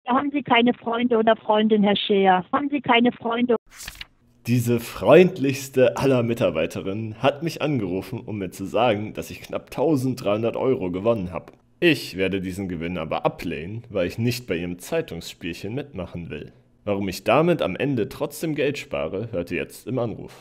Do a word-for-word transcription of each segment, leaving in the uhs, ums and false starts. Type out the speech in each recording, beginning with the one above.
Haben Sie keine Freunde oder Freundin, Herr Scheer? Haben Sie keine Freunde? Diese freundlichste aller Mitarbeiterinnen hat mich angerufen, um mir zu sagen, dass ich knapp dreizehnhundert Euro gewonnen habe. Ich werde diesen Gewinn aber ablehnen, weil ich nicht bei ihrem Zeitungsspielchen mitmachen will. Warum ich damit am Ende trotzdem Geld spare, hört ihr jetzt im Anruf.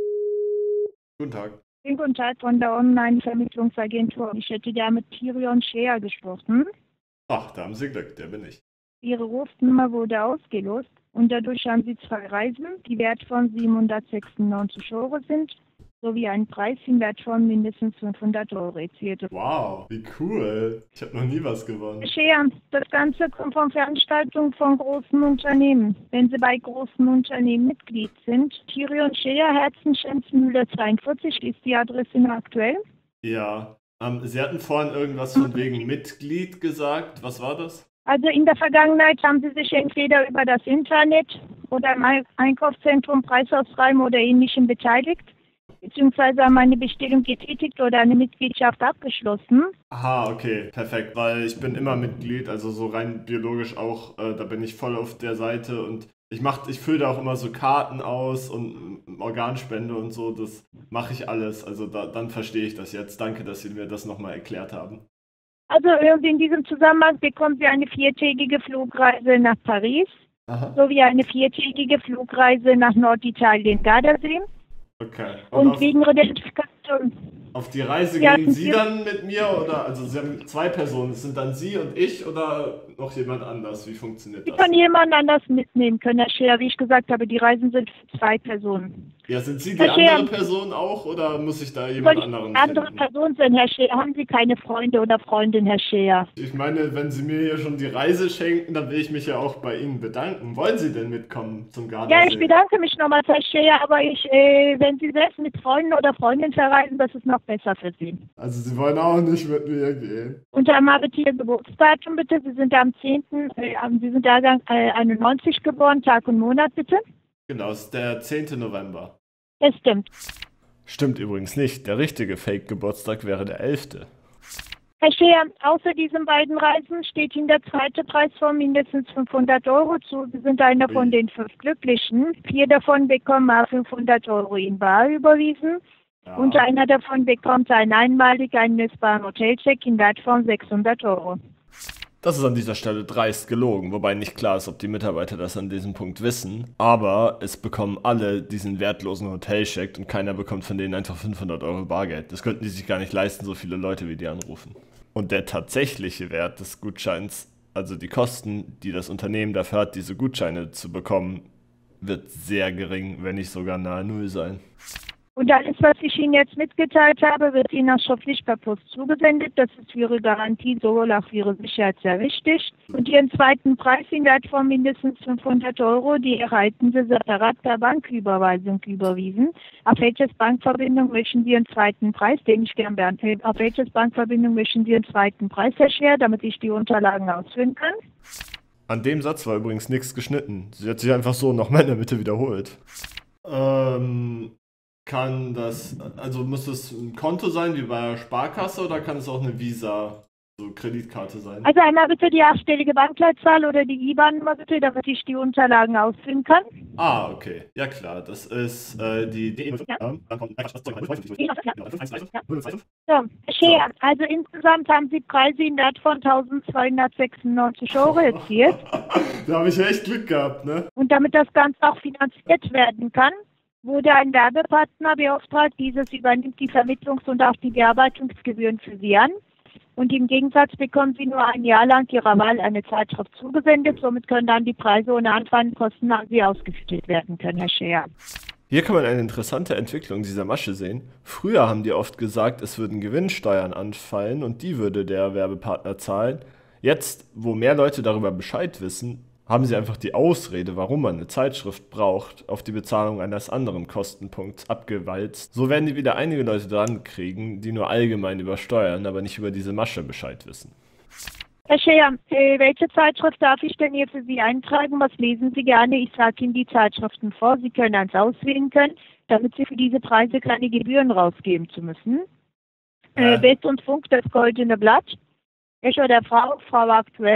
Guten Tag. Schönen guten Tag von der Online-Vermittlungsagentur. Ich hätte gerne mit Tyrion Scheer gesprochen. Ach, da haben Sie Glück, der bin ich. Ihre Rufnummer wurde ausgelost und dadurch haben Sie zwei Reisen, die Wert von siebenhundertsechsundneunzig Euro sind, sowie einen Preis im Wert von mindestens fünfhundert Euro erzielt. Wow, wie cool. Ich habe noch nie was gewonnen. Herr Scheer, das Ganze kommt von Veranstaltungen von großen Unternehmen. Wenn Sie bei großen Unternehmen Mitglied sind, Tyrion Scheer, Herzenschenzmühle zweiundvierzig ist die Adresse noch aktuell. Ja, ähm, Sie hatten vorhin irgendwas von wegen Mitglied gesagt. Was war das? Also in der Vergangenheit haben Sie sich entweder über das Internet oder im Ein- Einkaufszentrum, Preisausschreiben oder Ähnlichem beteiligt, beziehungsweise haben eine Bestellung getätigt oder eine Mitgliedschaft abgeschlossen. Aha, okay, perfekt, weil ich bin immer Mitglied, also so rein biologisch auch, äh, da bin ich voll auf der Seite und ich mach, ich fülle da auch immer so Karten aus und mm, Organspende und so, das mache ich alles, also da, dann verstehe ich das jetzt. Danke, dass Sie mir das nochmal erklärt haben. Also irgendwie in diesem Zusammenhang bekommen Sie eine viertägige Flugreise nach Paris Aha. sowie eine viertägige Flugreise nach Norditalien, Gardasee. Okay. Und Und auf, wegen Ihrer Identifikation. auf die Reise Ja, gehen Sie Sie- dann mit mir oder, also Sie haben zwei Personen, es sind dann Sie und ich oder noch jemand anders? Wie funktioniert Sie das? können jemanden anders mitnehmen können, Herr Scheer. Wie ich gesagt habe, die Reisen sind für zwei Personen. Ja, sind Sie die Herr Scheer, andere Person auch oder muss ich da soll jemand ich anderen eine andere finden? Person sein, Herr Scheer? Haben Sie keine Freunde oder Freundin, Herr Scheer? Ich meine, wenn Sie mir hier schon die Reise schenken, dann will ich mich ja auch bei Ihnen bedanken. Wollen Sie denn mitkommen zum Ja, ich Gardasee? bedanke mich nochmals, Herr Scheer, aber ich, äh, wenn Sie selbst mit Freunden oder Freundinnen verreisen, das ist noch besser für Sie. Also Sie wollen auch nicht mit mir gehen. Und dann mal bitte Ihr Geburtsdatum, bitte. Sie sind am zehnten Äh, am- Sie sind Jahrgang äh, einundneunzig geboren, Tag und Monat, bitte. Genau, es ist der zehnte November. Das stimmt. Stimmt übrigens nicht. Der richtige Fake-Geburtstag wäre der elfte. Herr Scheer, außer diesen beiden Reisen steht Ihnen der zweite Preis von mindestens fünfhundert Euro zu. Sie sind einer von Ui. den fünf Glücklichen. Vier davon bekommen mal fünfhundert Euro in bar überwiesen. Ja. Und einer davon bekommt einen einmalig einen messbaren Hotelcheck in Wert von sechshundert Euro. Das ist an dieser Stelle dreist gelogen, wobei nicht klar ist, ob die Mitarbeiter das an diesem Punkt wissen. Aber es bekommen alle diesen wertlosen Hotelcheck und keiner bekommt von denen einfach fünfhundert Euro Bargeld. Das könnten die sich gar nicht leisten, so viele Leute wie die anrufen. Und der tatsächliche Wert des Gutscheins, also die Kosten, die das Unternehmen dafür hat, diese Gutscheine zu bekommen, wird sehr gering, wenn nicht sogar nahe Null sein. Und alles, was ich Ihnen jetzt mitgeteilt habe, wird Ihnen auch schriftlich per Post zugesendet. Das ist für Ihre Garantie sowohl auch für Ihre Sicherheit sehr wichtig. Und Ihren zweiten Preis in Wert von mindestens fünfhundert Euro, die erhalten Sie separat per Banküberweisung überwiesen. Auf welches Bankverbindung möchten Sie Ihren zweiten Preis, den ich gern beantworte, auf welches Bankverbindung möchten Sie Ihren zweiten Preis, Herr Scheer, damit ich die Unterlagen ausfüllen kann? An dem Satz war übrigens nichts geschnitten. Sie hat sich einfach so nochmal in der Mitte wiederholt. Ähm, kann das, also muss das ein Konto sein wie bei der Sparkasse oder kann es auch eine Visa, so Kreditkarte sein? Also einmal bitte die achtstellige Bankleitzahl oder die I B A N-Nummer bitte, damit ich die Unterlagen ausfüllen kann. Ah, okay. Ja klar, das ist äh, die D E null fünf. Ja. Ähm, dann kommt einfach das Zeug. So, Herr Scheer, also insgesamt haben Sie Preise in Wert von eintausendzweihundertsechsundneunzig Euro erzielt. Da habe ich echt Glück gehabt, ne? Und damit das Ganze auch finanziert werden kann, wurde ein Werbepartner beauftragt. Dieses übernimmt die Vermittlungs- und auch die Bearbeitungsgebühren für Sie an. Und im Gegensatz bekommen Sie nur ein Jahr lang Ihrer Wahl eine Zeitschrift zugesendet. Somit können dann die Preise ohne Anfangskosten an Sie ausgeschüttet werden können, Herr Scheer. Hier kann man eine interessante Entwicklung dieser Masche sehen. Früher haben die oft gesagt, es würden Gewinnsteuern anfallen und die würde der Werbepartner zahlen. Jetzt, wo mehr Leute darüber Bescheid wissen, haben sie einfach die Ausrede, warum man eine Zeitschrift braucht, auf die Bezahlung eines anderen Kostenpunkts abgewalzt. So werden die wieder einige Leute dran kriegen, die nur allgemein über Steuern, aber nicht über diese Masche Bescheid wissen. Herr Scheer, äh, welche Zeitschrift darf ich denn hier für Sie eintragen? Was lesen Sie gerne? Ich sage Ihnen die Zeitschriften vor. Sie können eins auswählen können, damit Sie für diese Preise keine Gebühren rausgeben zu müssen. Äh, Äh. Bild und Funk, das Goldene Blatt. Echo der Frau, Frau aktuell.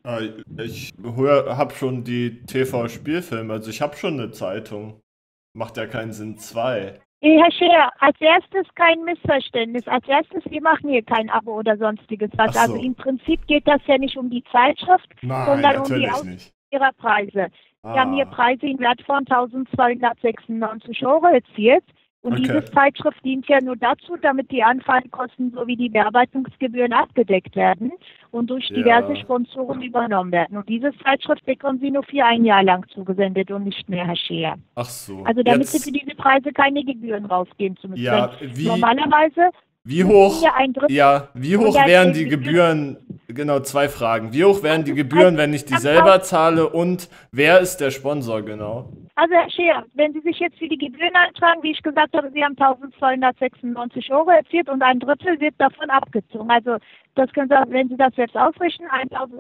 Äh, Ich hör, hab schon die T V-Spielfilme, also ich hab schon eine Zeitung. Macht ja keinen Sinn, zwei. Eh, Herr Scheer, als erstes kein Missverständnis. Als erstes, wir machen hier kein Abo oder sonstiges was. Ach Also so. im Prinzip geht das ja nicht um die Zeitschrift, Nein, sondern um die natürlich Auswahl nicht. ihrer Preise. Wir haben hier Ah, Preise im Wert von eintausendzweihundertsechsundneunzig Euro erzielt. Und okay. diese Zeitschrift dient ja nur dazu, damit die Anfallkosten sowie die Bearbeitungsgebühren abgedeckt werden und durch diverse Ja. Sponsoren übernommen werden. Und diese Zeitschrift bekommen Sie nur für ein Jahr lang zugesendet und nicht mehr, Herr Scheer. Ach so. Also damit Sie Jetzt, für diese Preise keine Gebühren rausgeben zu müssen. ja, Denn wie, normalerweise wie müssen hoch, ja ein Drittel ja, wie hoch der wären die Gebühren- Gebühren, genau, zwei Fragen. Wie hoch wären die Gebühren, wenn ich die selber zahle und wer ist der Sponsor genau? Also Herr Scheer, wenn Sie sich jetzt für die Gebühren eintragen, wie ich gesagt habe, Sie haben eintausendzweihundertsechsundneunzig Euro erzielt und ein Drittel wird davon abgezogen. Also das können Sie, wenn Sie das selbst ausrechnen,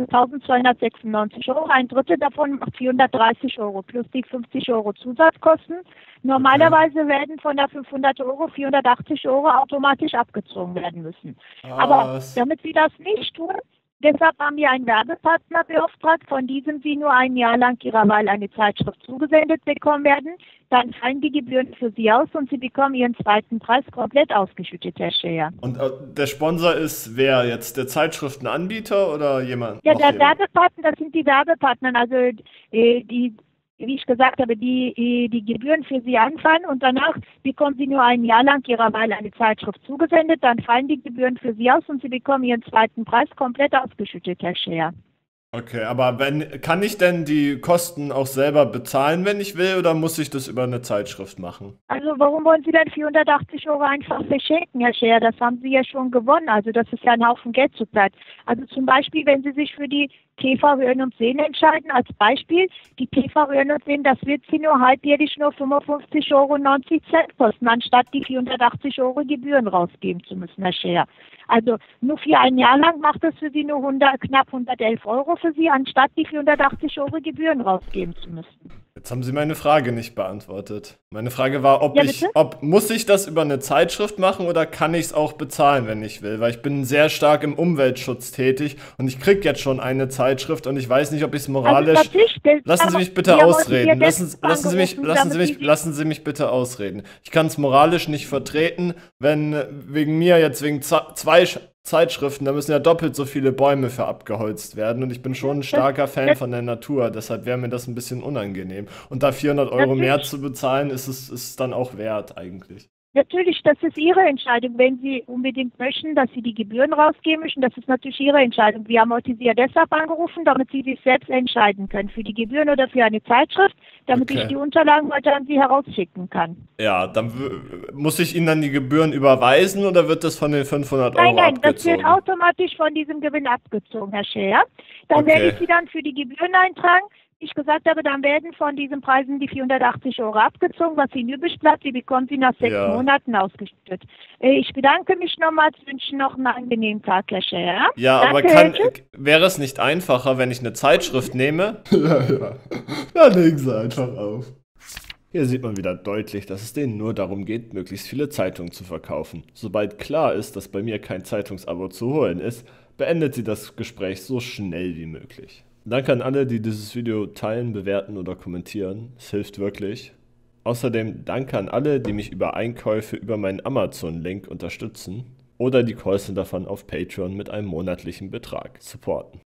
eintausendzweihundertsechsundneunzig Euro, ein Drittel davon macht vierhundertdreißig Euro plus die fünfzig Euro Zusatzkosten. Normalerweise werden von der fünfhundert Euro vierhundertachtzig Euro automatisch abgezogen werden müssen. Aber Was? damit Sie das nicht tun, deshalb haben wir einen Werbepartner beauftragt, von diesem Sie nur ein Jahr lang Ihrer Wahl eine Zeitschrift zugesendet bekommen werden. Dann fallen die Gebühren für Sie aus und Sie bekommen Ihren zweiten Preis komplett ausgeschüttet, Herr Scheer. Und äh, der Sponsor ist wer jetzt? Der Zeitschriftenanbieter oder jemand? Ja, noch der jemand? Werbepartner, das sind die Werbepartner, also äh, die, wie ich gesagt habe, die, äh, die Gebühren für Sie anfallen und danach bekommen Sie nur ein Jahr lang Ihrer Wahl eine Zeitschrift zugesendet, dann fallen die Gebühren für Sie aus und Sie bekommen Ihren zweiten Preis komplett ausgeschüttet, Herr Scheer. Okay, aber wenn, kann ich denn die Kosten auch selber bezahlen, wenn ich will, oder muss ich das über eine Zeitschrift machen? Also warum wollen Sie denn vierhundertachtzig Euro einfach verschenken, Herr Scheer? Das haben Sie ja schon gewonnen. Also das ist ja ein Haufen Geld zurzeit. Also zum Beispiel, wenn Sie sich für die T V Hören und Sehen entscheiden, als Beispiel, die T V Hören und Sehen, das wird Sie nur halbjährlich nur fünfundfünfzig Euro neunzig kosten, anstatt die vierhundertachtzig Euro Gebühren rausgeben zu müssen, Herr Scheer. Also nur für ein Jahr lang macht es für Sie nur hundert, knapp hundertelf Euro für Sie, anstatt die vierhundertachtzig Euro Gebühren rausgeben zu müssen. Jetzt haben Sie meine Frage nicht beantwortet. Meine Frage war, ob Ja, ich, bitte? ob, muss ich das über eine Zeitschrift machen oder kann ich es auch bezahlen, wenn ich will? Weil ich bin sehr stark im Umweltschutz tätig und ich kriege jetzt schon eine Zeitschrift und ich weiß nicht, ob ich es moralisch... Also natürlich, das- Lassen Sie aber mich bitte wir wollten ausreden. hier Lassen, deshalb lassen, Sie mich, angerufen, lassen, Sie damit mich, Sie- lassen Sie mich bitte ausreden. Ich kann es moralisch nicht vertreten, wenn äh, wegen mir jetzt wegen za- zwei Sch- Zeitschriften, da müssen ja doppelt so viele Bäume für abgeholzt werden und ich bin schon ein starker Fan das- von der Natur, deshalb wäre mir das ein bisschen unangenehm. Und da vierhundert Euro mehr Natürlich. zu bezahlen, ist es ist dann auch wert eigentlich. Natürlich, das ist Ihre Entscheidung. Wenn Sie unbedingt möchten, dass Sie die Gebühren rausgeben möchten, das ist natürlich Ihre Entscheidung. Wir haben heute Sie ja deshalb angerufen, damit Sie sich selbst entscheiden können, für die Gebühren oder für eine Zeitschrift, damit Okay. ich die Unterlagen heute an Sie herausschicken kann. Ja, dann w- muss ich Ihnen dann die Gebühren überweisen oder wird das von den fünfhundert Euro Nein, nein, das wird abgezogen? automatisch von diesem Gewinn abgezogen, Herr Scheer. Dann Okay. werde ich Sie dann für die Gebühren eintragen. Wie ich gesagt habe, dann werden von diesen Preisen die vierhundertachtzig Euro abgezogen, was Ihnen übrig bleibt. Die bekommen Sie nach sechs Ja. Monaten ausgeschüttet. Äh, Ich bedanke mich nochmals, wünsche noch einen angenehmen Tag, Herr Scheer. Ja, aber Danke, kann, tschüss. wäre es nicht einfacher, wenn ich eine Zeitschrift nehme? Ja, ja. Ja, legen Sie einfach auf. Hier sieht man wieder deutlich, dass es denen nur darum geht, möglichst viele Zeitungen zu verkaufen. Sobald klar ist, dass bei mir kein Zeitungsabo zu holen ist, beendet sie das Gespräch so schnell wie möglich. Danke an alle, die dieses Video teilen, bewerten oder kommentieren. Es hilft wirklich. Außerdem danke an alle, die mich über Einkäufe über meinen Amazon-Link unterstützen oder die Callcenter davon auf Patreon mit einem monatlichen Betrag supporten.